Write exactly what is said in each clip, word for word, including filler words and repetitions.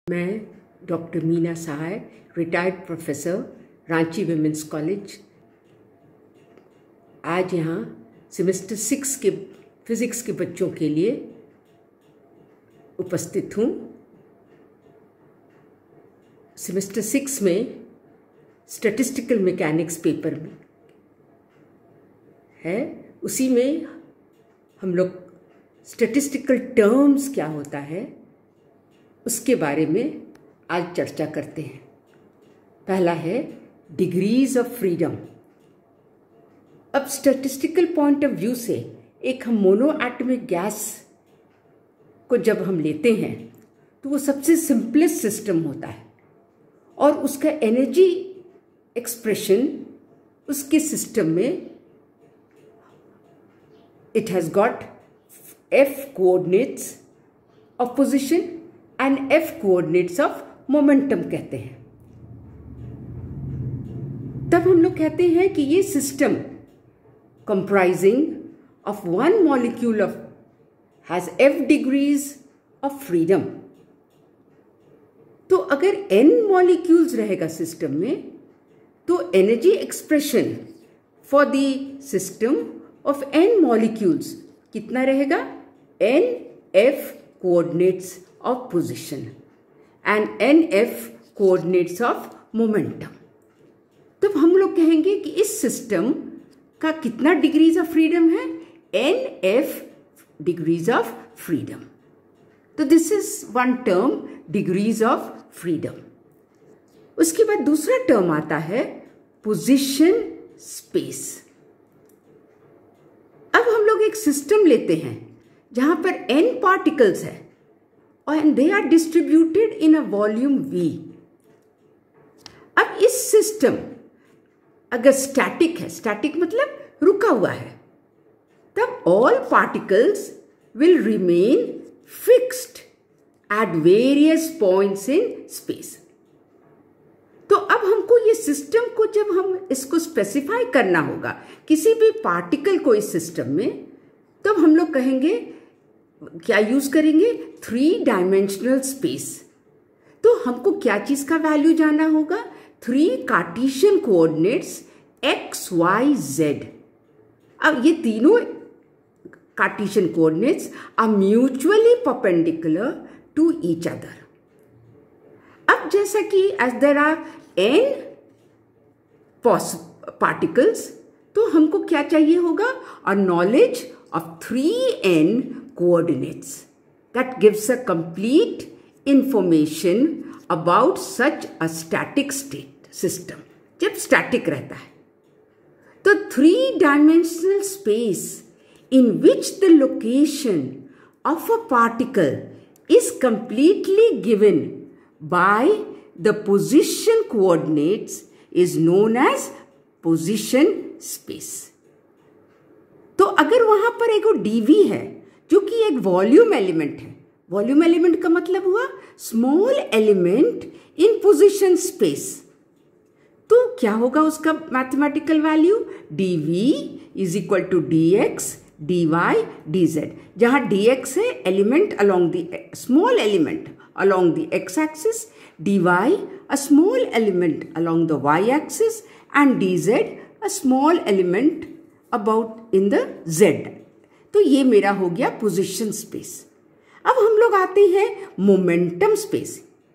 मैं doctor Meena Sahay, retired professor, Ranchi women's college, आज यहाँ सेमेस्टर सिक्स के फिज़िक्स के बच्चों के लिए उपस्थित हूँ। सेमेस्टर सिक्स में स्टैटिस्टिकल मैकेनिक्स पेपर में है, उसी में हम लोग स्टैटिस्टिकल टर्म्स क्या होता है उसके बारे में आज चर्चा करते हैं। पहला है डिग्रीज ऑफ फ्रीडम। अब स्टैटिस्टिकल पॉइंट ऑफ व्यू से एक हम मोनो एटमिक गैस को जब हम लेते हैं तो वो सबसे सिंपलेस्ट सिस्टम होता है और उसका एनर्जी एक्सप्रेशन उसके सिस्टम में it has got F coordinates of position and F coordinates of momentum कहते हैं। तब हम लोग कहते हैं कि ये system comprising of one molecule of has F degrees of freedom. तो अगर एन मॉलिक्यूल्स रहेगा सिस्टम में तो energy expression for the system of N molecules कितना रहेगा? N F coordinates of position and N F coordinates of momentum। तब हम लोग कहेंगे कि इस सिस्टम का कितना डिग्रीज ऑफ फ्रीडम है? N F degrees of freedom. तो this is one term, degrees of freedom. उसके बाद दूसरा टर्म आता है पोजीशन स्पेस। अब हम लोग एक सिस्टम लेते हैं जहां पर n पार्टिकल्स है and they are distributed in a volume V। अब इस सिस्टम अगर स्टैटिक है, स्टैटिक मतलब रुका हुआ है, तब all particles will remain fixed at various points in space। तो अब हमको ये सिस्टम को जब हम इसको स्पेसिफाई करना होगा किसी भी पार्टिकल को इस सिस्टम में, तब हम लोग कहेंगे क्या यूज करेंगे? Three dimensional space. तो हमको क्या चीज का वैल्यू जाना होगा? Three Cartesian coordinates X Y Z. अब ये तीनों Cartesian coordinates are mutually perpendicular to each other. अब जैसा कि as there are N particles, तो हमको क्या चाहिए होगा? A knowledge of three n coordinates that gives a complete information about such a static state system। जब static रहता है तो three dimensional space in which the location of a particle is completely given by the position coordinates is known as position space। तो अगर वहां पर एक DV है जो कि एक वॉल्यूम एलिमेंट है, वॉल्यूम एलिमेंट का मतलब हुआ small element in position space, तो क्या होगा उसका mathematical value? D V is equal to D x D Y D Z, जहां डी एक्स है element along the small element along the X axis, D Y a small element along the Y axis and D Z a small element about in the Z. तो ये मेरा हो गया position space. अब हम लोग आते हैं मोमेंटम स्पेस।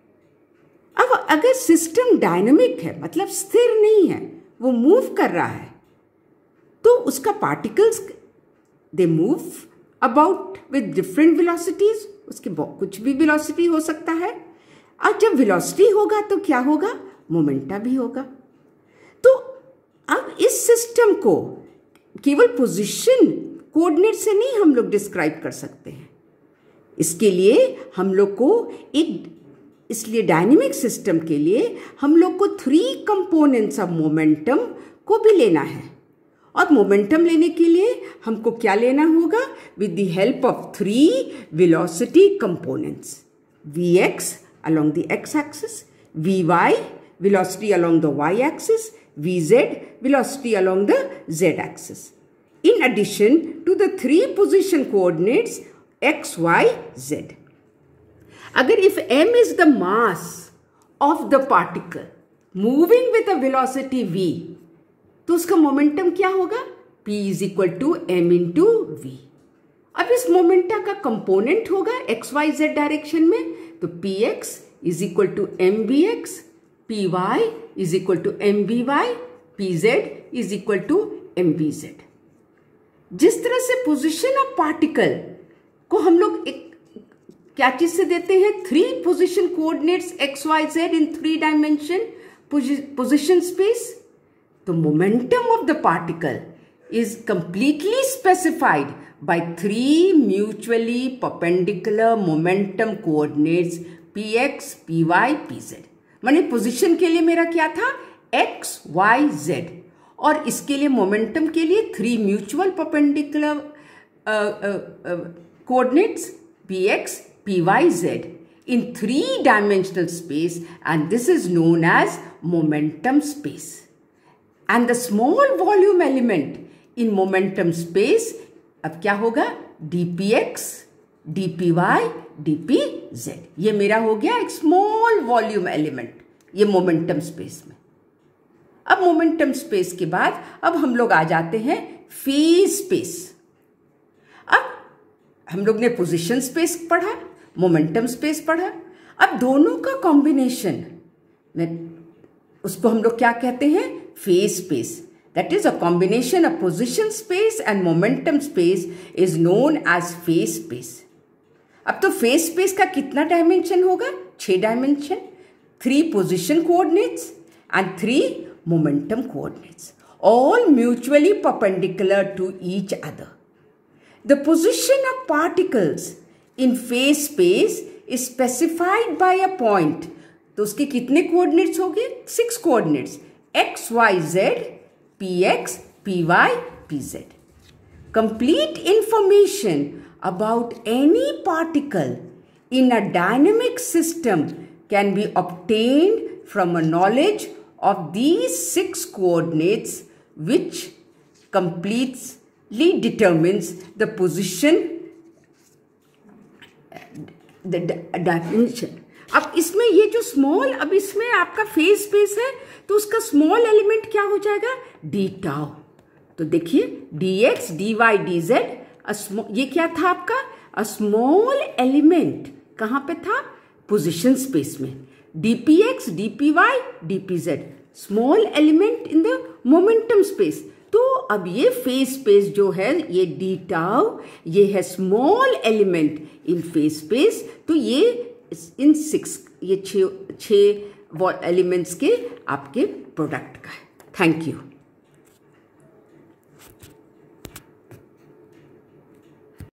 अब अगर सिस्टम डायनामिक है, मतलब स्थिर नहीं है, वो मूव कर रहा है, तो उसका particles they move about with different velocities. उसके कुछ भी वेलोसिटी हो सकता है, और जब वेलोसिटी होगा तो क्या होगा? मोमेंटा भी होगा। तो अब इस सिस्टम को केवल पोजीशन कोऑर्डिनेट से नहीं हम लोग डिस्क्राइब कर सकते हैं। इसके लिए हम लोग को एक इसलिए डायनेमिक सिस्टम के लिए हम लोग को थ्री कंपोनेंट्स ऑफ मोमेंटम को भी लेना है। और मोमेंटम लेने के लिए हमको क्या लेना होगा? With the help of three velocity components, V X along the X axis, V Y velocity along the Y axis, V Z velocity along the Z axis, in addition to the three position coordinates x, y, z। अगर if m is the mass of the particle moving with a velocity v, तो उसका momentum क्या होगा? p is equal to m into v. अब इस momenta का component होगा x Y Z direction में, तो P X is equal to M V X, P Y is equal to M V Y, P Z is equal to M V Z. जिस तरह से position of particle को हम लोग एक क्या चीज से देते हैं? Three position coordinates X Y Z in three dimension position space. तो momentum of the particle is completely specified by three mutually perpendicular momentum coordinates px, py, pz. माने पोजीशन के लिए मेरा क्या था? x, y, z. और इसके लिए मोमेंटम के लिए three mutual perpendicular coordinates px, py, z in three dimensional space, and this is known as momentum space. And the small volume element in momentum space अब क्या होगा? dpx, dpy, dpz. ये मेरा हो गया एक स्मॉल वॉल्यूम एलिमेंट ये momentum space में. अब मोमेंटम स्पेस के बाद अब हम लोग आ जाते हैं फेज स्पेस. अब हम लोग ने पोजीशन स्पेस पढ़ा, मोमेंटम स्पेस पढ़ा. अब दोनों का कॉम्बिनेशन में उसको हम लोग क्या कहते हैं? Phase space. That is a combination of position space and momentum space is known as phase space. अब तो phase space का कितना डायमेंशन होगा? छह dimension, three position coordinates and three momentum coordinates, all mutually perpendicular to each other. The position of particles in phase space is specified by a point. तो उसके कितने coordinates होंगे? Six coordinates x, y, z, px, py, pz. Complete information about any particle in a dynamic system can be obtained from a knowledge of these six coordinates, which completely determines the position, the dimension. अब इसमें ये जो small, अब इसमें आपका phase space है तो उसका स्मॉल एलिमेंट क्या हो जाएगा? D tau. तो देखिए d x, D Y, D z, ये क्या था आपका? A small element. कहां पे था? पोजिशन स्पेस में. D p x, d p y, d p z, small element in the momentum space. तो अब ये फेज स्पेस जो है ये डी टाउ, ये है small element in phase space. तो ये इन सिक्स, ये छह छह एलिमेंट्स के आपके प्रोडक्ट का है. Thank you.